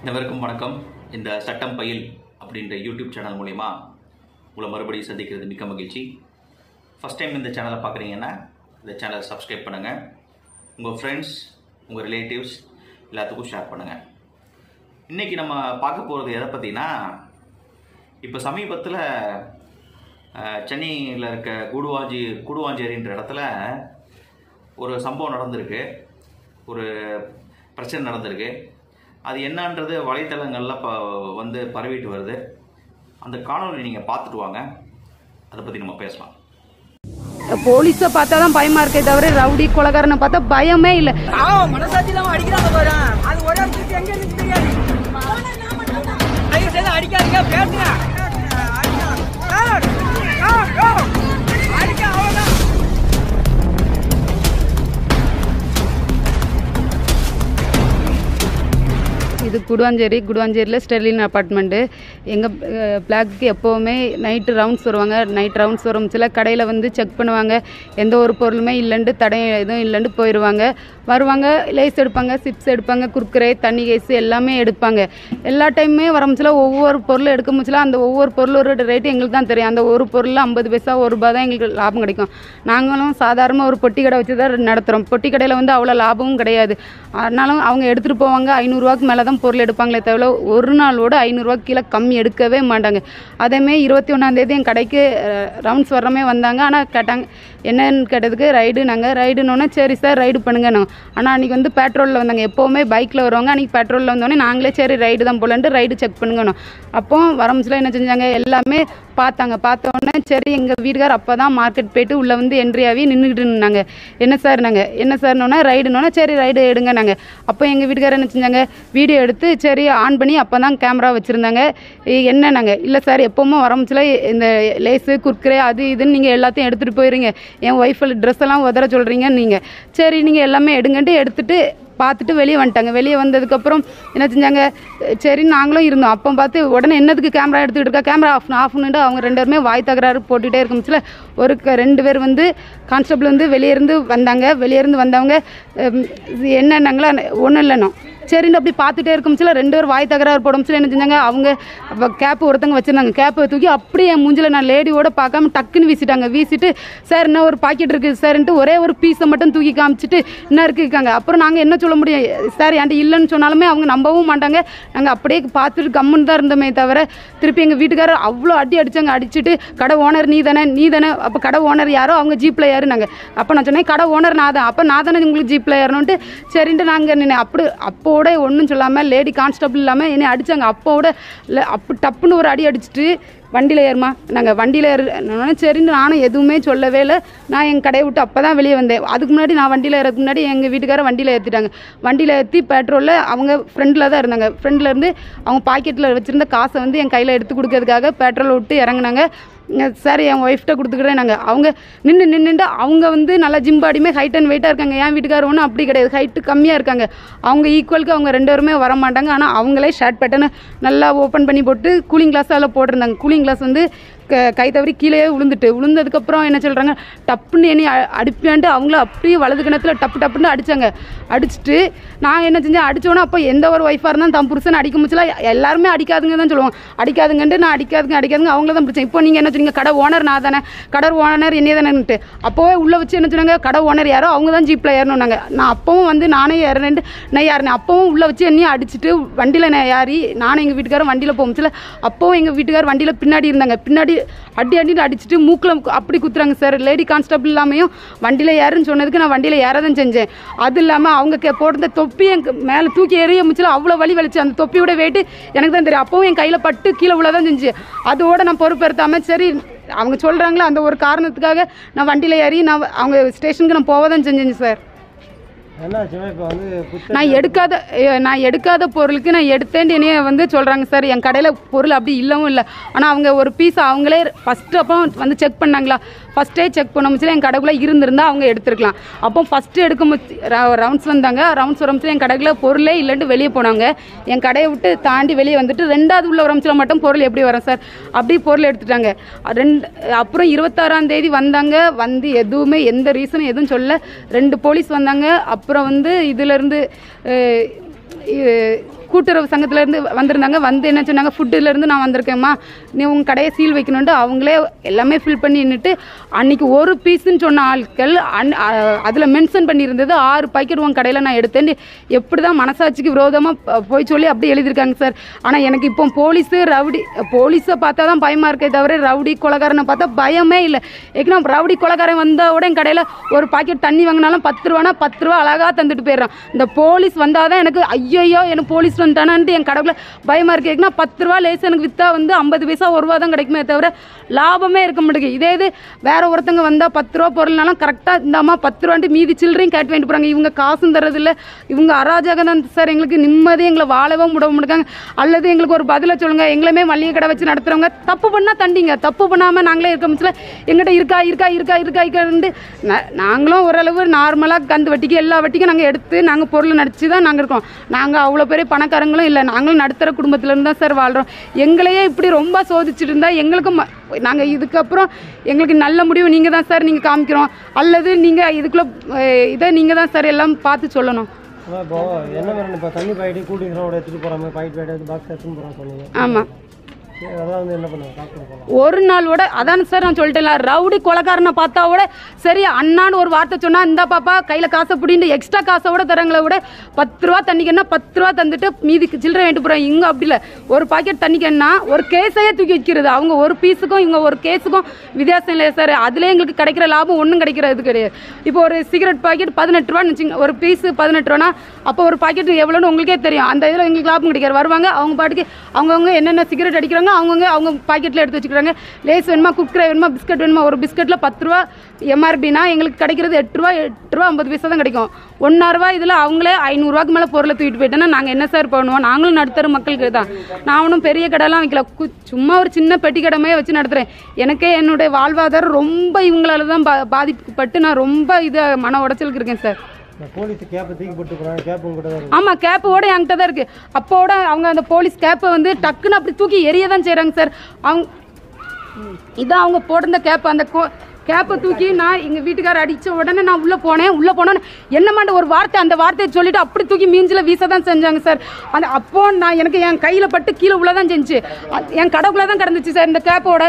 அனைவருக்கும் வணக்கம். இந்த சட்டம் பயில் அப்படின்ற யூடியூப் சேனல் மூலிமா உங்களை மறுபடியும் சந்திக்கிறது மிக்க மகிழ்ச்சி. ஃபஸ்ட் டைம் இந்த சேனலை பார்க்குறீங்கன்னா இந்த சேனலை சப்ஸ்கிரைப் பண்ணுங்கள். உங்கள் ஃப்ரெண்ட்ஸ், உங்கள் ரிலேட்டிவ்ஸ் எல்லாத்துக்கும் ஷேர் பண்ணுங்கள். இன்றைக்கி நம்ம பார்க்க போகிறது எதை பற்றினா, இப்போ சமீபத்தில் சென்னையில் இருக்க கூடுவாஞ்சேரின்ற இடத்துல ஒரு சம்பவம் நடந்திருக்கு, ஒரு பிரச்சனை நடந்திருக்கு. அது என்னன்றது வலைத்தளங்களில் இப்போ பரவிட்டு வருது. அந்த காணொலி நீங்கள் பார்த்துட்டு வாங்க, அதை பற்றி நம்ம பேசலாம். போலீஸை பார்த்தா தான் பயமா இருக்கே தவிர ரவுடி கொலைகாரனை பார்த்தா பயமே இல்லை. மனசாட்சி இல்லாம அடிக்கிறாங்க பாரு, அது ஒரு இடத்துக்கு எங்க இருக்கு தெரியாது. அடிக்காதீங்க, பேசுங்க. இது குடுவாஞ்சேரியில் ஸ்டெர்லின் அப்பார்ட்மெண்ட்டு. எங்கள் பிளாக்கு எப்போவுமே நைட்டு ரவுண்ட்ஸ் வருவாங்க. நைட் ரவுண்ட்ஸ் வரும் சில கடையில் செக் பண்ணுவாங்க. எந்த ஒரு பொருளுமே இல்லைன்ட்டு தடையும் எதுவும் இல்லைன்ட்டு போயிடுவாங்க. வருவாங்க, லேஸ் எடுப்பாங்க, சிப்ஸ் எடுப்பாங்க, குர்குரே, தண்ணி கேஸு எல்லாமே எடுப்பாங்க. எல்லா டைமுமே வரமுச்சில் ஒவ்வொரு பொருளும் எடுக்க முடியல. அந்த ஒவ்வொரு பொருளோட ரேட்டு எங்களுக்கு தான் தெரியும். அந்த ஒரு பொருளில் 50 பைசா, ₹1 தான் எங்களுக்கு லாபம் கிடைக்கும். நாங்களும் சாதாரணமாக ஒரு பொட்டி கடை வச்சு தான் நடத்துகிறோம். பொட்டி கடையில் அவ்வளோ லாபமும் கிடையாது. ஆனாலும் அவங்க எடுத்துகிட்டு போவாங்க. ₹500 மேலே தான் பொருள் எடுப்பாங்களே தவிர ஒரு நாளோட ₹500 கீழே கம்மி எடுக்கவே மாட்டாங்க. அதேமாரி 21ஆம் என் கடைக்கு ரவுண்ட்ஸ் வர்றமே வந்தாங்க. ஆனால் கேட்டாங்க என்னன்னு கேட்டதுக்கு ரைடுனோன்னே சரி சார் ரைடு பண்ணுங்கண்ணா. ஆனால் அன்றைக்கி பேட்ரோலில் வந்தாங்க. எப்போவுமே பைக்கில் வருவாங்க. அன்றைக்கி பேட்ரோலில் வந்தோடனே நாங்களே சரி ரைடு தான் போலன்ட்டு ரைடு செக் பண்ணுங்கண்ணா. அப்போ வரமுச்சில் என்ன செஞ்சாங்க, எல்லாமே பார்த்தாங்க. பார்த்தோன்னே சரி எங்கள் வீட்டுக்கார் அப்போ தான் மார்க்கெட் போய்ட்டு உள்ளே என்ட்ரி ஆகி நின்றுக்கிட்டு இருந்தாங்க. என்ன சார்னோன்னா ரைடுனோன்னா சரி ரைடு எடுங்க நாங்கள். அப்போ எங்கள் வீட்டுக்காரர் என்ன செஞ்சாங்க, வீடியோ எடுத்து சரி ஆன் பண்ணி அப்போ தான் கேமரா வச்சுருந்தாங்க. என்னன்னாங்க, இல்லை சார் எப்போவுமே வரமுச்சில் இந்த லேஸு குர்குரே அது இதுன்னு நீங்கள் எல்லாத்தையும் எடுத்துகிட்டு போயிடுங்க, என் ஒய்ஃபில் ட்ரெஸ் எல்லாம் உதற சொல்கிறீங்க நீங்கள், சரி நீங்கள் எல்லாமே எடுங்கன்ட்டு எடுத்துகிட்டு பார்த்துட்டு வெளியே வந்துட்டாங்க. வெளியே வந்ததுக்கப்புறம் என்ன செஞ்சாங்க, சரி நாங்களும் இருந்தோம். அப்போ பார்த்து உடனே என்னதுக்கு கேமரா எடுத்துக்கிட்டு இருக்கா, கேமரா ஆஃப்னுட்டு அவங்க 2 பேருமே வாய் தகராறு போட்டுகிட்டே இருக்கும்ல. ஒரு 2 பேர் கான்ஸ்டபிள் வெளியேருந்து வந்தவங்க என்னன்னாங்களா, ஒன்றும் இல்லைனோ சரின்னு அப்படி பார்த்துட்டே இருக்கும்ல. 2 பேர் வாய் தகராறு போடும்ல. என்ன செஞ்சாங்க, அவங்க கேப்பு ஒருத்தங்க வச்சுருந்தாங்க. கேப்பை தூக்கி அப்படியே என் மூஞ்சில் நான் லேடியோட பார்க்காம டக்குன்னு வீசிட்டு சார் இன்னும் ஒரு பாக்கெட் இருக்குது சார்ன்ட்டு ஒரே ஒரு பீஸை மட்டும் தூக்கி காமிச்சிட்டு இன்னும் இருக்காங்க. அப்புறம் நாங்கள் என்ன சொல்ல முடியும், சார் என்கிட்ட இல்லைன்னு சொன்னாலுமே அவங்க நம்பவும் மாட்டாங்க. நாங்கள் அப்படியே பார்த்துட்டு கம்முன்னு தான் இருந்தோமே தவிர திருப்பி எங்கள் வீட்டுக்காரர் அவ்வளோ அடிச்சாங்க. அடிச்சுட்டு கடை ஓனர் நீ தானே. அப்போ கடை ஓனர் யாரோ, அவங்க ஜீப்பில் ஏறுனாங்க. அப்போ நான் சொன்னேன் கடை ஓனர் நான் தான், அப்போ நான் தானே உங்களுக்கு ஜீப்பில் ஏறணுன்ட்டு சரின்ட்டு நாங்கள் அப்போட ஒன்றும் சொல்லாமல் லேடி கான்ஸ்டபிள் இல்லாமல் என்னை அடித்தாங்க. அப்போட டப்புன்னு ஒரு அடிச்சுட்டு வண்டியில் ஏறுமா, நாங்கள் வண்டியில் ஏறினோன்னா சரின்னு நானும் எதுவுமே சொல்லவே இல்லை. நான் என் கடையை விட்டு அப்போ தான் வெளியே வந்தேன். அதுக்கு முன்னாடி நான் வண்டியில் ஏறதுக்கு முன்னாடி எங்கள் வீட்டுக்காரர் வண்டியில் ஏற்றிட்டாங்க. வண்டியில் ஏற்றி பெட்ரோலில் அவங்க ஃப்ரெண்டில் தான் இருந்தாங்க. ஃப்ரெண்ட்லேருந்து அவங்க பாக்கெட்டில் வச்சுருந்த காசை என் கையில் எடுத்து கொடுக்கறதுக்காக பெட்ரோலை விட்டு இறங்குனாங்க. சார் என் ஒய்ஃப்கிட்ட கொடுத்துக்கிறேன் நாங்கள். அவங்க நின்றுட்டு அவங்க நல்லா ஜிம்பாடியுமே ஹைட் அண்ட் வெயிட்டாக இருக்காங்க. என் வீட்டுக்காரர் ஒன்றும் அப்படி கிடையாது, ஹைட்டு கம்மியாக இருக்காங்க. அவங்க ஈக்குவலுக்கு அவங்க 2 பேருமே வர மாட்டாங்க. ஆனால் அவங்களே ஷர்ட் பேட்டர்னு நல்லா ஓப்பன் பண்ணி போட்டு கூலிங் கிளாஸ் அதில் போட்டிருந்தாங்க. கூலிங் கிளாஸ் கை தவறி கீழே விழுந்ததுக்கப்புறம் என்ன சொல்கிறாங்க, டப்புன்னு என்னை அடிப்பான்ட்டு அவங்கள அப்படியே வலது கிணத்துல டப்புன்னு அடித்தாங்க. அடிச்சுட்டு நான் என்ன செஞ்சேன், அடித்தோன்னே அப்போ எந்த ஒரு ஒய்ஃபாக இருந்தாலும் தம் புருஷன் அடிக்க முடிச்சல எல்லாருமே அடிக்காதுங்க தான் சொல்லுவாங்க. அடிக்காதுங்கன்ட்டு நான் அடிக்காதுங்க அவங்கள தான் பிடிச்சேன். இப்போ நீங்கள் என்ன சொன்னீங்க, கடை ஓனர் நான் தானே, கடை ஓனர் என்னையே தானேன்ட்டு அப்போவே உள்ளே வச்சு என்ன சொன்னாங்க, கடை ஓனர் யாரோ அவங்க தான் ஜீப்பில் ஏறணுன்னாங்க. நான் அப்பவும் நானே ஏறினேன்ட்டு நான் யாருனேன். அப்பவும் உள்ளே வச்சு என்னையும் அடிச்சுட்டு வண்டியில் நான் யாரி நானும் எங்கள் வீட்டுக்காரரும் வண்டியில் போகும்ல. அப்போவும் எங்கள் வீட்டுக்காரர் வண்டியில் பின்னாடி இருந்தாங்க. பின்னாடி அடிட்டு அடிச்சுட்டு மூக்கில் அப்படி குத்துறாங்க சார். லேடி கான்ஸ்டபிள் இல்லாமையும் வண்டியில் ஏறுன்னு சொன்னதுக்கு நான் வண்டியில் ஏற தான் செஞ்சேன். அது இல்லாமல் அவங்க போட்டிருந்த தொப்பி என் மேலே தூக்கி எறிய முடிச்சல அவ்வளோ வலிச்சு. அந்த தொப்பியோட வெயிட்டு எனக்கு தான் தெரியும். அப்பவும் என் கையில் பட்டு கீழே உள்ள தான் செஞ்சு. அதோடு நான் பொறுப்பெடுத்தாமல் சரி அவங்க சொல்கிறாங்களே அந்த ஒரு காரணத்துக்காக நான் வண்டியில் ஏறி அவங்க ஸ்டேஷனுக்கு நான் போக தான் செஞ்சேங்க சார். நான் எடுக்காத பொருளுக்கு நான் எடுத்தேன்ட்டு என்னைய சொல்கிறாங்க சார். என் கடையில் பொருள் அப்படி இல்லவும் இல்லை. ஆனால் அவங்க ஒரு பீஸ் அவங்களே ஃபஸ்ட்டு அப்போ செக் பண்ணாங்களா, ஃபஸ்ட்டே செக் பண்ண முடிச்சு என் கடைக்குள்ளே இருந்திருந்தால் அவங்க எடுத்துருக்கலாம். அப்போ ஃபஸ்ட்டு எடுக்க ரவுண்ட்ஸ் வந்தாங்க. ரவுண்ட்ஸ் வரமிச்சு என் கடைக்குள்ளே பொருளே இல்லைன்ட்டு வெளியே போனாங்க. என் கடையை விட்டு தாண்டி வெளியே வந்துட்டு 2வது உள்ள வரமிச்சில் மட்டும் பொருள் எப்படி வரும் சார், அப்படி பொருள் எடுத்துட்டாங்க. அப்புறம் 26ஆம் தேதி வந்தாங்க. எதுவுமே எந்த ரீசனும் எதுவும் சொல்ல. 2 போலீஸ் வந்தாங்க. அப்புறம் இதிலேருந்து கூட்டுறவு சங்கத்துலேருந்து வந்திருந்தாங்க. வந்து என்ன சொன்னாங்க, ஃபுட்டுலேருந்து நான் வந்திருக்கேம்மா, நீ உங்கள் கடையை சீல் வைக்கணுன்ட்டு அவங்களே எல்லாமே ஃபில் பண்ணி நின்றுட்டு அன்றைக்கி ஒரு பீஸுன்னு சொன்ன ஆட்கள் அதில் மென்ஷன் பண்ணியிருந்தது 6 பாக்கெட் உங்கள் கடையில் நான் எடுத்தேன். எப்படி தான் மனசாட்சிக்கு விரோதமாக போய் சொல்லி அப்படி எழுதியிருக்காங்க சார். ஆனால் எனக்கு இப்போ போலீஸை பார்த்தா தான் பயமாக இருக்கே தவிர ரவுடி கொலைகாரனை பார்த்தா பயமே இல்லை. ஏன்னா ரவுடி கொலைகாரன் வந்தோட என் கடையில் ஒரு பாக்கெட் தண்ணி வாங்கினாலும் 10 ரூபானா 10 ரூபா அழகாக தந்துட்டு போயிடுறான். இந்த போலீஸ் வந்தால் தான் எனக்கு ஐயோ எனக்கு போலீஸ் வந்துட்டானான்ட்டு என் கடையில் பயமாக இருக்குது. ஏன்னா 10 ரூபா லேஸ் எனக்கு விற்றா வந்து 50 பைசா 1 ரூபா தான் கிடைக்குமே தவிர லாபமே இருக்க மாட்டேங்குது. இதே இது வேறு ஒருத்தங்க வந்தால் 10 ரூபா பொருள்னாலும் கரெக்டாக இந்தாம்மா 10 ரூபான்ட்டு மீதி சில்லறையும் கேட்டு வாங்கிட்டு போகிறாங்க. இவங்க காசும் தரதில்லை, இவங்க அராஜகம் தான் சார். எங்களுக்கு நிம்மதி எங்களை வாழவும் விட மாட்டாங்க. அல்லது எங்களுக்கு ஒரு பதிலை சொல்லுங்கள். எங்களுமே மளிகை கடை வச்சு நடத்துகிறவங்க தப்பு பண்ணால் தண்டிங்க, தப்பு பண்ணாமல் நாங்களே இருக்க முடியல. எங்கிட்ட இருக்கான்ட்டு நாங்களும் ஓரளவு நார்மலாக கந்து வட்டிக்கு எல்லா வட்டிக்கும் நாங்கள் எடுத்து நாங்கள் பொருள் நடிச்சு தான் நாங்கள் இருக்கோம். நாங்கள் அவ்வளோ பெரிய பணக்காரங்களும் இல்லை, நாங்களும் நடுத்தர குடும்பத்துலேருந்து தான் சார் வாழ்கிறோம். எங்களையே இப்படி ரொம்ப சோதிச்சுட்டு இருந்தால் எங்களுக்கும் நாங்கள் இதுக்கப்புறம் எங்களுக்கு நல்ல முடிவு நீங்கள் தான் சார் நீங்கள் காமிக்கிறோம். அல்லது நீங்கள் இதுக்குள்ளே இதை நீங்கள் தான் சார் எல்லாம் பார்த்து சொல்லணும். இப்போ என்ன வேணும், இப்போ தண்ணி பாக்கெட்டு கூட்டிங்கிறோட எடுத்துகிட்டு போகிறாங்க, பாக்கெட் பாக்ஸ் எடுத்துன்னு போகிறாங்க சொன்னீங்க. ஆமாம், அதான் வந்து என்ன பண்ணுவாங்க ஒரு நாளோட அதான் சார் நான் சொல்லிட்டேன். ரவுடி கொலைக்காரனை பார்த்தாவோட சரி அண்ணான்னு ஒரு வார்த்தை சொன்னால் இந்த பாப்பா கையில் காசை பிடின்னு எக்ஸ்ட்ரா காசோட தரங்களை விட 10 ரூபா தண்ணிக்கன்னா 10 ரூபா தந்துட்டு மீதி சில்லறை வாங்கிட்டு போகிறாங்க. இங்கே அப்படி இல்லை, ஒரு பாக்கெட் தண்ணிக்கன்னா ஒரு கேஸையே தூக்கி வைக்கிறது. அவங்க ஒரு பீஸுக்கும் இவங்க ஒரு கேஸுக்கும் வித்தியாசம் இல்லை சார். அதிலே எங்களுக்கு கிடைக்கிற லாபம் ஒன்றும் கிடைக்கிறது கிடையாது. இப்போ ஒரு சிகரெட் பாக்கெட் 18 ரூபான்னு வச்சுங்க, ஒரு பீஸு 18 ரூபானா அப்போ ஒரு பாக்கெட் எவ்வளோன்னு உங்களுக்கே தெரியும். அந்த இதில் எங்களுக்கு லாபம் கிடைக்காது. வருவாங்க அவங்க பாட்டுக்கு அவங்கவுங்க என்னென்ன சிகரெட் அடிக்கிறாங்க அவங்க பாக்கெட்டில் எடுத்து வச்சுக்கிறாங்க. லேஸ் வேணுமா, குக்கரை வேணுமா, பிஸ்கட் வேணுமா, ஒரு பிஸ்கட்டில் 10 ரூபா எம்ஆர்பினா எங்களுக்கு கிடைக்கிறது 8 ரூபா 50 பைசா தான் கிடைக்கும். 1.5 ரூபா இதில் அவங்களே 500 ரூபாய்க்கு மேலே பொருளை தூக்கிட்டு போயிட்டேன்னா நாங்கள் என்ன சார் பண்ணுவோம்? நாங்களும் நடுத்தர மக்களுக்கு தான். நான் ஒன்றும் பெரிய கடைலாம் வைக்கல, சும்மா ஒரு சின்ன பெட்டி கடைமையை வச்சு நடத்துகிறேன். எனக்கே என்னுடைய வாழ்வாதாரம் ரொம்ப இவங்களால தான் பாதிக்கப்பட்டு நான் ரொம்ப மன உடைச்சலுக்கு இருக்கேன் சார். ஆமாம், கேப்போட என்கிட்ட தான் இருக்குது. அப்போட அவங்க அந்த போலீஸ் கேப்பை வந்து டக்குன்னு அப்படி தூக்கி எரிய தான் செய்கிறாங்க சார். அவங்க இதான் அவங்க போட்டிருந்த கேப்பை, அந்த கேப்பை தூக்கி நான் எங்கள் வீட்டுக்காரர் அடித்த உடனே நான் உள்ளே போனேன். என்னமாண்ட ஒரு வார்த்தை, அந்த வார்த்தையை சொல்லிவிட்டு அப்படி தூக்கி மீஞ்சில் வீச தான் செஞ்சாங்க சார். அந்த அப்போ நான் எனக்கு என் கையில் பட்டு கீழே உள்ள தான் செஞ்சு என் கடவுள தான் கிடந்துச்சு சார் இந்த கேப்போட.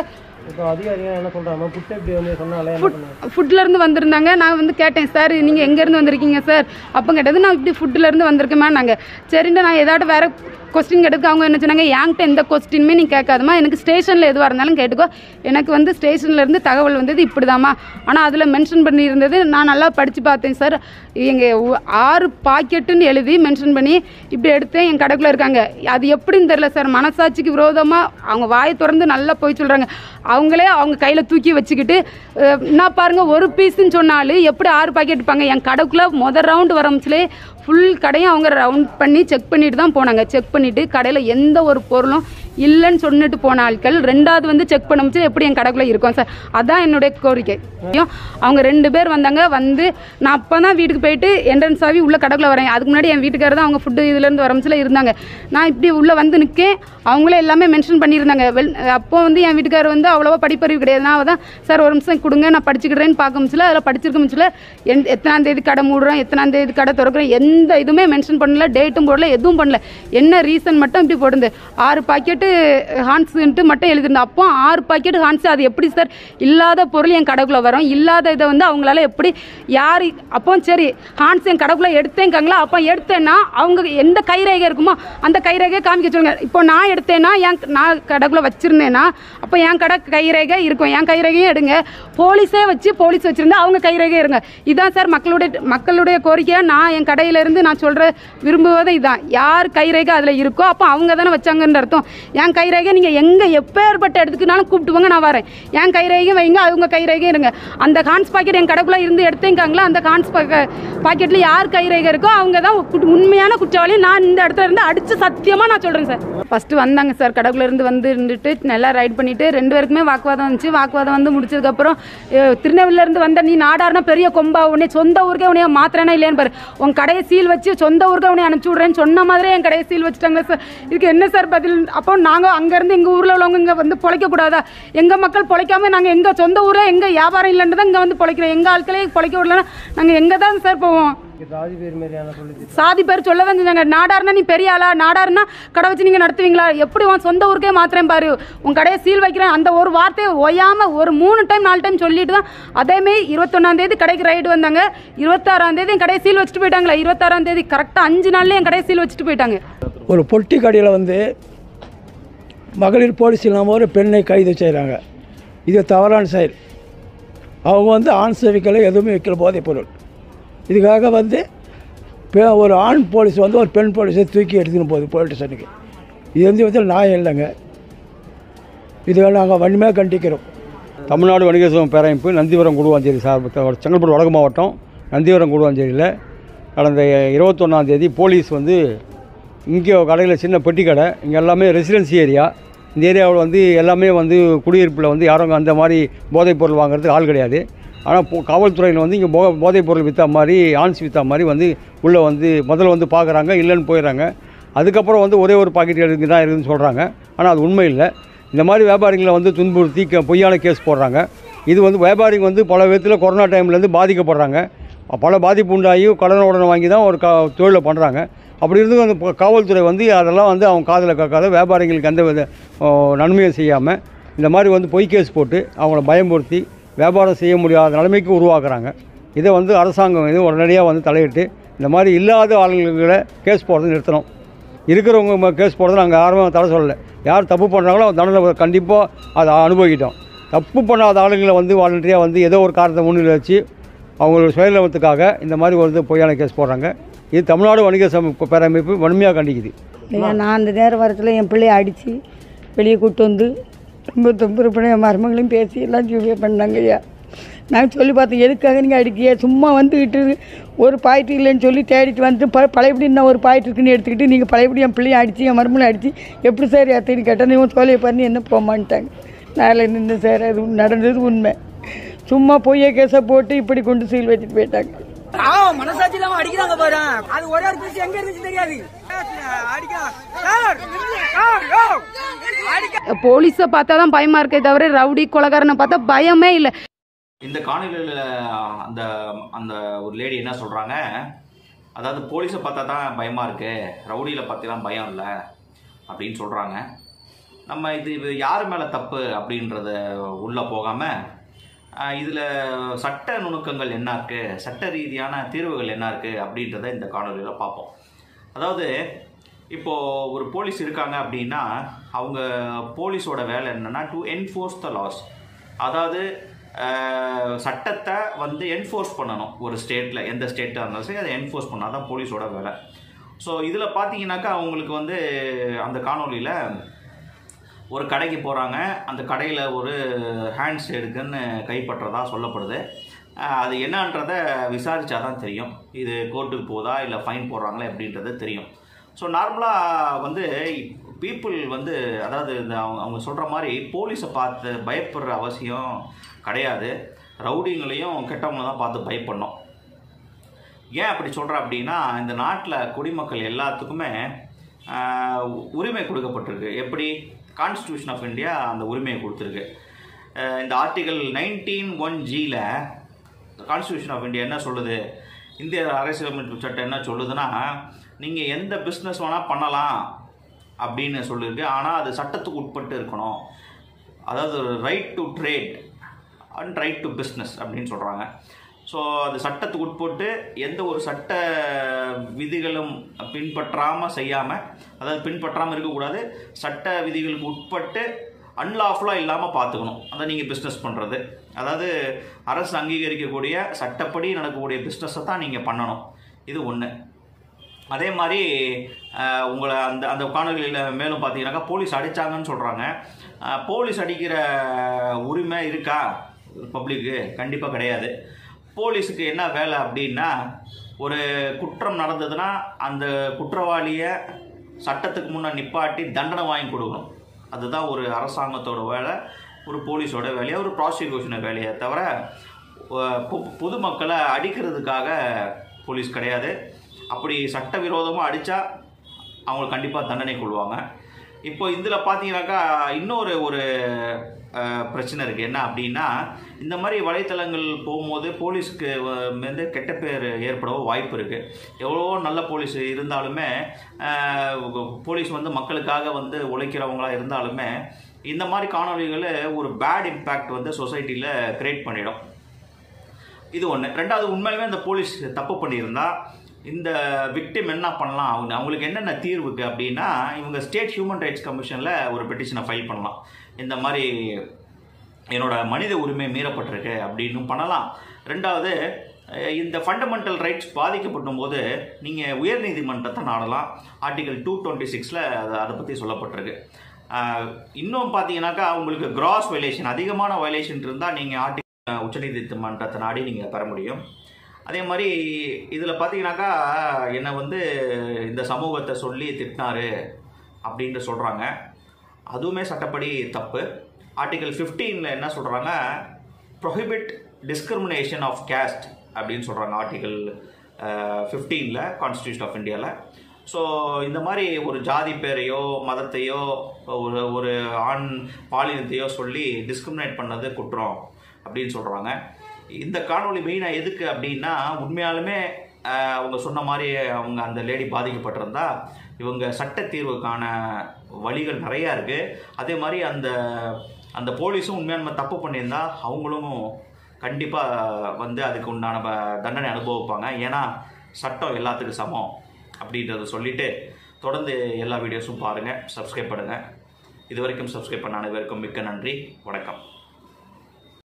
ஃபுட்லேருந்து வந்திருந்தாங்க. நான் வந்து கேட்டேன், சார் நீங்கள் எங்கேருந்து வந்திருக்கீங்க சார்? அப்போ கேட்டது நான் இப்படி ஃபுட்லேருந்து வந்திருக்கேம்மா. நாங்கள் சரின்ட்டு நான் ஏதாட்டும் வேறு கொஸ்டின் கேட்டதுக்கு அவங்க என்ன சொன்னாங்க, என்கிட்ட எந்த கொஸ்டினுமே நீ கேட்காதம்மா, எனக்கு ஸ்டேஷனில் எதுவாக இருந்தாலும் கேட்டுக்கோ. எனக்கு வந்து ஸ்டேஷன்லேருந்து தகவல் வந்தது இப்படி தாம்மா. ஆனால் அதில் மென்ஷன் பண்ணியிருந்தது நான் நல்லா படித்து பார்த்தேன் சார். எங்கள் 6 பாக்கெட்டுன்னு எழுதி மென்ஷன் பண்ணி இப்படி எடுத்தேன். என் கடைக்குள்ளே இருக்காங்க. அது எப்படின்னு தெரில சார். மனசாட்சிக்கு விரோதமாக அவங்க வாயை திறந்து நல்லா போய் சொல்கிறாங்க. அவங்களே அவங்க கையில் தூக்கி வச்சுக்கிட்டு நான் பாருங்கள் ஒரு பீஸுன்னு சொன்னாலும் எப்படி 6 பாக்கெட் இருப்பாங்க. என் கடைக்குள்ளே முதல் ரவுண்டு வரமிச்சிலே ஃபுல் கடையும் அவங்க ரவுண்ட் பண்ணி செக் பண்ணிட்டு தான் போனாங்க. செக் பண்ணிவிட்டு கடையில் எந்த ஒரு பொருளும் இல்லைன்னு சொல்லிட்டு போன ஆட்கள் 2வது வந்து செக் பண்ண எப்படி என் கடைக்குள்ளே இருக்கும் சார். அதான் என்னுடைய கோரிக்கை. அவங்க 2 பேர் வந்தாங்க. வந்து நான் அப்போ தான் வீட்டுக்கு போயிட்டு என்ட்ரன்ஸ் ஆகி உள்ள கடைக்குள்ளே வரேன். அதுக்கு முன்னாடி என் வீட்டுக்காரர் தான் அவங்க ஃபுட்டு இதுலேருந்து வரமிச்சில் இருந்தாங்க. நான் இப்படி உள்ளே வந்து நிற்கேன். அவங்களே எல்லாமே மென்ஷன் பண்ணியிருந்தாங்க. அப்போ வந்து என் வீட்டுக்காரர் வந்து அவ்வளோவா படிப்பறிவு கிடையாது. நான் தான் சார் ஒரு நிமிஷம் கொடுங்க நான் படிச்சுக்கிறேன்னு பார்க்க முடியல. அதில் படிச்சிருக்க முடியல. எத்தனாம் தேதி கடை மூடுறோம், எத்தனாம் தேதி கடை திறக்கிறோம், எந்த இதுவுமே மென்ஷன் பண்ணல, டேட்டும் போடல, எதுவும் பண்ணல. என்ன ரீசன் மட்டும் இப்படி போடுது 6 பாக்கெட்டு ஹான்ஸுன்ட்டு மட்டும் எழுதிருந்தேன். அப்போ 6 பாக்கெட் ஹான்ஸு அது எப்படி சார் இல்லாத பொருள் என் கடைக்குள்ளே வரும்? இல்லாத இதை வந்து அவங்களால எப்படி யார் அப்போ சரி ஹான்ஸ் என் கடைக்குள்ளே எடுத்தேங்காங்களா? அப்போ எடுத்தேன்னா அவங்க எந்த கைரேகை இருக்குமோ அந்த கைரேகையை காமிக்க சொல்லுங்கள். இப்போ நான் எடுத்தேன்னா நான் கடைக்குள்ளே வச்சுருந்தேன்னா அப்போ என் கடை கைரேகை இருக்கும். என் கைரேகையும் எடுங்க. போலீஸே வச்சு போலீஸ் வச்சுருந்தா அவங்க கைரேகை இருங்க. இதுதான் சார் மக்களுடைய கோரிக்கையாக நான் என் கடையிலேருந்து நான் சொல்கிற விரும்புவதை இதுதான். யார் கைரேகை அதில் இருக்கோ அப்போ அவங்க தானே வச்சாங்கன்ற அர்த்தம். என் கைரேகை நீங்கள் எங்கே எப்பேற்பட்ட இடத்துக்குனாலும் கூப்பிட்டுவாங்க, நான் வரேன். என் கைரேகையும் வைங்க, அவங்க கைரேகையும் இருங்க. அந்த ஹான்ஸ் பாக்கெட் என் கடைக்குள்ளே இருந்து எடுத்தேங்காங்களா, அந்த ஹான்ஸ் பாக்கெட்டில் யார் கைரேகை இருக்கோ அவங்க தான் உண்மையான குற்றவாளி. நான் இந்த இடத்துல இருந்து அடித்து சத்தியமாக நான் சொல்கிறேன் சார். ஃபஸ்ட்டு வந்தாங்க சார், கடைக்குள்ளே இருந்து வந்து இருந்துட்டு நல்லா ரைட் பண்ணிவிட்டு 2 பேருக்குமே வாக்குவாதம் வந்துச்சு. வாக்குவாதம் வந்து முடிச்சதுக்கப்புறம் திருநெல்வேலியிலேருந்து வந்த நீ நாடாருனா பெரிய கொம்பா, உடனே சொந்த ஊருக்கே உனைய மாத்திரனா இல்லையான்னு பாரு, உன் கடையை சீல் வச்சு சொந்த ஊருக்கே உனைய அனுப்பிச்சி விட்றேன்னு சொன்ன மாதிரியே என் கடையை சீல் வச்சுட்டாங்க சார். இதுக்கு என்ன சார் பதில்? அப்போ நாங்கள் அங்கேருந்து எங்கள் ஊரில் உள்ளவங்க இங்கே வந்து பொழைக்கக்கூடாதா? எங்கள் மக்கள் பொழைக்காமல் நாங்கள் எங்கள் சொந்த ஊரே எங்கள் வியாபாரம் இல்லைன்னு தான் இங்கே வந்து பொழைக்கிறோம். எங்கள் ஆட்களே பொழைக்க விடலன்னா நாங்கள் எங்கே தான் சார் போவோம்? சாதி பேர் மாதிரியான சொல்லி சாதி பேர் சொல்ல தான் செஞ்சாங்க. நாடாருனா நீ பெரிய ஆளா, நாடாருனா கடை வச்சு நீங்கள் நடத்துவீங்களா, எப்படி உன் சொந்த ஊருக்கே மாத்திரம் பாரு, உன் கடையை சீல் வைக்கிறேன், அந்த ஒரு வார்த்தையை ஒய்யாமல் ஒரு 3 டைம் 4 டைம் சொல்லிட்டு தான் அதேமாரி 21ஆம் கடைக்கு ரைடு வந்தாங்க. 26ஆம் என் கடையை சீல் வச்சுட்டு போயிட்டாங்களே. 26ஆம் கரெக்டாக 5 நாள்லேயே என் கடையை சீல் வச்சுட்டு போயிட்டாங்க. ஒரு பொட்டி கடையில் வந்து மகளிர் போலீஸ் இல்லாமல் ஒரு பெண்ணை கைது செய்கிறாங்க. இது தவறான செயல். அவங்க வந்து ஆண் சேவிக்கலை எதுவுமே வைக்கல போதைப் பொருள். இதுக்காக வந்து ஒரு ஆண் போலீஸ் வந்து ஒரு பெண் போலீஸை தூக்கி எடுத்துன்னு போகுது போலீஸ் ஸ்டேஷனுக்கு. இது வந்து விதத்தில் நியாயம் இல்லைங்க. இதை நாங்கள் வன்மையாக கண்டிக்கிறோம். தமிழ்நாடு வணிக சங்கம் பேரமைப்பு நந்திவரம் கூடுவாஞ்சேரி சார்பு செங்கல்பட்டு வடக்கு மாவட்டம் நந்திவரம் கூடுவாஞ்சேரியில் கடந்த 21ஆம் போலீஸ் வந்து இங்கே கடையில் சின்ன பெட்டி கடை, இங்கே எல்லாமே ரெசிடென்சி ஏரியா. இந்த ஏரியாவில் வந்து எல்லாமே வந்து குடியிருப்பில் வந்து யாரும் அந்த மாதிரி போதைப் பொருள் வாங்குறதுக்கு ஆள் கிடையாது. ஆனால் காவல்துறையில் வந்து இங்கே போதைப் பொருள் விற்றா மாதிரி ஆன்ஸ் விற்றா மாதிரி வந்து உள்ளே வந்து முதல்ல வந்து பார்க்குறாங்க, இல்லைன்னு போயிடுறாங்க. அதுக்கப்புறம் வந்து ஒரே ஒரு பாக்கெட் எடுத்து தான் இருக்குதுன்னு சொல்கிறாங்க. ஆனால் அது உண்மை இல்லை. இந்த மாதிரி வியாபாரிகளை வந்து துன்புறுத்தி பொய்யான கேஸ் போடுறாங்க. இது வந்து வியாபாரிங்க வந்து பல விதத்தில் கொரோனா டைம்லேருந்து பாதிக்கப்படுறாங்க. பல பாதிப்பு உண்டாகி கடனை வாங்கி தான் ஒரு தொழிலை பண்ணுறாங்க. அப்படி இருந்து அந்த காவல்துறை வந்து அதெல்லாம் வந்து அவங்க காதில் கேட்காத வியாபாரிகளுக்கு எந்த வித நன்மையும் செய்யாமல் இந்த மாதிரி வந்து பொய் கேஸ் போட்டு அவங்கள பயமுறுத்தி வியாபாரம் செய்ய முடியாத நிலைமைக்கு உருவாக்குறாங்க. இதை வந்து அரசாங்கம் இது உடனடியாக வந்து தலையிட்டு இந்த மாதிரி இல்லாத ஆளுங்களை கேஸ் போடுறது நிறுத்தணும். இருக்கிறவங்க கேஸ் போடுறது நாங்கள் யாரும் தடை சொல்லலை. யார் தப்பு பண்ணுறாங்களோ தண்டனை கண்டிப்பாக அதை அனுபவிக்கிட்டோம். தப்பு பண்ணாத ஆளுங்களை வந்து வாலண்டரியாக வந்து ஏதோ ஒரு காரணத்தை முன்னிலை வச்சு அவங்களோட சுயநலத்துக்காக இந்த மாதிரி வந்து பொய்யான கேஸ் போடுறாங்க. இது தமிழ்நாடு வணிக சங்க பேரமைப்பு வன்மையாக கண்டிக்குது. நான் அந்த நேரம் வரத்தில் என் பிள்ளையை அடித்து வெளியே கூப்பிட்டு வந்து ரொம்ப தும்புறப்பட என் மருமகளையும் பேசி எல்லாம் பண்ணாங்க. ஐயா நாங்கள் சொல்லி பார்த்தோம், எதுக்காக நீங்கள் அடிக்கிய, சும்மா வந்துக்கிட்டு ஒரு பாயிண்ட் இல்லைன்னு சொல்லி தேடிட்டு வந்து பழையபடி இன்னும் ஒரு பாயிண்ட் இருக்குன்னு எடுத்துக்கிட்டு நீங்கள் பழையபடி என் பிள்ளையை அடித்து என் மருமகளை அடித்து எப்படி சார் ஏற்றின்னு கேட்டேன். இவன் சோலையை பண்ணி என்ன போமான்ட்டாங்க. நாளில் நின்று சார் அது நடந்தது உண்மை. சும்மா பொய்ய கேஸை போட்டு இப்படி கொண்டு சீல் வச்சுட்டு போயிட்டாங்க. மனசாட்சி இல்லாம அடிக்கிறாங்க பாரு. அது ஒரே ஒரு பீஸ் எங்க இருந்துச்சு தெரியாது. போலீஸை பார்த்தா தான் பயமா இருக்கே தவிர ரவுடி கொலைகாரனை பார்த்தா பயமே இல்லை. இந்த காணொலியில் அந்த அந்த ஒரு லேடி என்ன சொல்கிறாங்க, அதாவது போலீஸை பார்த்தா தான் பயமாக இருக்குது, ரவுடியில் பார்த்தீங்கன்னா பயம் இல்லை அப்படின்னு சொல்கிறாங்க. நம்ம இது யார் மேலே தப்பு அப்படின்றத உள்ளே போகாமல் இதில் சட்ட நுணுக்கங்கள் என்ன இருக்குது, சட்ட ரீதியான தீர்வுகள் என்ன இருக்குது அப்படின்றத இந்த காணொலியில் பார்ப்போம். அதாவது இப்போது ஒரு போலீஸ் இருக்காங்க அப்படின்னா அவங்க போலீஸோட வேலை என்னென்னா டு என்ஃபோர்ஸ் த லாஸ். அதாவது சட்டத்தை வந்து என்ஃபோர்ஸ் பண்ணணும். ஒரு ஸ்டேட்டில் எந்த ஸ்டேட்டாக இருந்தாலும் சரி அதை என்ஃபோர்ஸ் பண்ணால் தான் போலீஸோட வேலை. ஸோ இதில் பார்த்தீங்கன்னாக்கா அவங்களுக்கு வந்து அந்த காணொலியில் ஒரு கடைக்கு போகிறாங்க, அந்த கடையில் ஒரு ஹேண்ட்ஸ் எடுக்குன்னு கைப்பற்றதா சொல்லப்படுது. அது என்னன்றதை விசாரித்தா தான் தெரியும். இது கோர்ட்டுக்கு போதா இல்லை ஃபைன் போடுறாங்களா அப்படின்றது தெரியும். ஸோ நார்மலாக வந்து பீப்புள் வந்து அதாவது இந்த அவங்க சொல்கிற மாதிரி போலீஸை பார்த்து பயப்படுற அவசியம் கிடையாது. ரவுடிங்களையும் கெட்டவங்களை தான் பார்த்து பயப்படணும். ஏன் அப்படி சொல்கிறேன் அப்படின்னா இந்த நாட்டில் குடிமக்கள் எல்லாத்துக்குமே உரிமை கொடுக்கப்பட்டிருக்கு. எப்படி கான்ஸ்டியூஷன் ஆஃப் இந்தியா அந்த உரிமையை கொடுத்துருக்கு. இந்த ஆர்டிகல் 19(1)Gல கான்ஸ்டியூஷன் ஆஃப் இந்தியா என்ன சொல்லுது, இந்திய அரசியலமைப்பு சட்டம் என்ன சொல்லுதுன்னா நீங்கள் எந்த பிஸ்னஸ் வேணால் பண்ணலாம் அப்படின்னு சொல்லியிருக்கு. ஆனால் அது சட்டத்துக்கு உட்பட்டு இருக்கணும். அதாவது right to trade and right to business அப்படின்னு சொல்கிறாங்க. ஸோ அது சட்டத்துக்கு உட்பட்டு எந்த ஒரு சட்ட விதிகளும் பின்பற்றாமல் செய்யாமல், அதாவது பின்பற்றாமல் இருக்கக்கூடாது, சட்ட விதிகளுக்கு உட்பட்டு அன்லாஃபுல்லாக இல்லாமல் பார்த்துக்கணும். அதை நீங்கள் பிஸ்னஸ் பண்ணுறது, அதாவது அரசு அங்கீகரிக்கக்கூடிய சட்டப்படி நடக்கக்கூடிய பிஸ்னஸை தான் நீங்கள் பண்ணணும். இது ஒன்று. அதே மாதிரி உங்களை அந்த அந்த காணொலியில் மேலும் பார்த்தீங்கன்னாக்கா போலீஸ் அடித்தாங்கன்னு சொல்கிறாங்க. போலீஸ் அடிக்கிற உரிமை இருக்கா பப்ளிக்கு? கண்டிப்பாக கிடையாது. போலீஸுக்கு என்ன வேலை அப்படின்னா ஒரு குற்றம் நடந்ததுன்னா அந்த குற்றவாளியை சட்டத்துக்கு முன்னே நிப்பாட்டி தண்டனை வாங்கி கொடுக்கணும். அதுதான் ஒரு அரசாங்கத்தோட வேலை, ஒரு போலீஸோட வேலையை, ஒரு ப்ராசிக்யூஷனோட வேலையை தவிர பொதுமக்களை அடிக்கிறதுக்காக போலீஸ் கிடையாது. அப்படி சட்டவிரோதமாக அடித்தா அவங்களுக்கு கண்டிப்பாக தண்டனை கொள்வாங்க. இப்போ இதில் பார்த்தீங்கன்னாக்கா இன்னொரு பிரச்சனை இருக்குது. என்ன அப்படின்னா, இந்த மாதிரி வலைத்தளங்கள் போகும்போது போலீஸ்க்கு வந்து கெட்ட பேர் ஏற்படவோ வாய்ப்பு இருக்குது. எவ்வளோ நல்ல போலீஸ் இருந்தாலுமே, போலீஸ் வந்து மக்களுக்காக வந்து உழைக்கிறவங்களா இருந்தாலுமே, இந்த மாதிரி காணொலிகளை ஒரு பேட் இம்பேக்ட் வந்து சொசைட்டியில் கிரியேட் பண்ணிடும். இது ஒன்று. ரெண்டாவது, உண்மையிலுமே இந்த போலீஸ் தப்பு பண்ணியிருந்தா இந்த விக்டிம் என்ன பண்ணலாம், அவங்களுக்கு என்னென்ன தீர்வுக்கு அப்படின்னா, இவங்க ஸ்டேட் ஹியூமன் ரைட்ஸ் கமிஷனில் ஒரு பெட்டிஷனை ஃபைல் பண்ணலாம். இந்த மாதிரி என்னோட மனித உரிமை மீறப்பட்டிருக்கு அப்படின்னு பண்ணலாம். ரெண்டாவது, இந்த ஃபண்டமெண்டல் ரைட்ஸ் பாதிக்கப்படும் போது நீங்கள் உயர்நீதிமன்றத்தை நாடலாம். ஆர்டிகல் 226 அதை பற்றி சொல்லப்பட்டிருக்கு. இன்னும் பார்த்தீங்கன்னாக்கா, உங்களுக்கு கிராஸ் வயலேஷன், அதிகமான வயலேஷன் இருந்தால் நீங்கள் உச்சநீதிமன்றத்தை நாடி நீங்கள் பெற முடியும். அதே மாதிரி இதில் பார்த்தீங்கன்னாக்கா, என்னை வந்து இந்த சமூகத்தை சொல்லி திட்டினாரு அப்படின்ட்டு சொல்கிறாங்க. அதுவுமே சட்டப்படி தப்பு. ஆர்டிகல் 15 என்ன சொல்கிறாங்க, ப்ரொஹிபிட் டிஸ்கிரிமினேஷன் ஆஃப் கேஸ்ட் அப்படின்னு சொல்கிறாங்க. ஆர்டிகல் 15 கான்ஸ்டியூஷன் ஆஃப் இந்தியாவில். ஸோ இந்த மாதிரி ஒரு ஜாதி பேரையோ மதத்தையோ ஒரு ஆண் பாலினத்தையோ சொல்லி டிஸ்கிரிமினேட் பண்ணது குற்றம் அப்படின்னு சொல்கிறாங்க. இந்த காணொளி மெயினாக எதுக்கு அப்படின்னா, உண்மையாலுமே அவங்க சொன்ன மாதிரி அவங்க அந்த லேடி பாதிக்கப்பட்டிருந்தா இவங்க சட்ட தீர்வுக்கான வழிகள் நிறையா இருக்குது. அதே மாதிரி அந்த போலீஸும் உண்மையான தப்பு பண்ணியிருந்தா அவங்களும் கண்டிப்பாக வந்து அதுக்கு உண்டான தண்டனை அனுபவிப்பாங்க. ஏன்னா சட்டம் எல்லாத்துக்கும் சமம் அப்படின்றத சொல்லிவிட்டு தொடர்ந்து எல்லா வீடியோஸும் பாருங்கள், சப்ஸ்கிரைப் பண்ணுங்கள். இது வரைக்கும் சப்ஸ்கிரைப் பண்ண அனைவருக்கும் மிக்க நன்றி. வணக்கம்.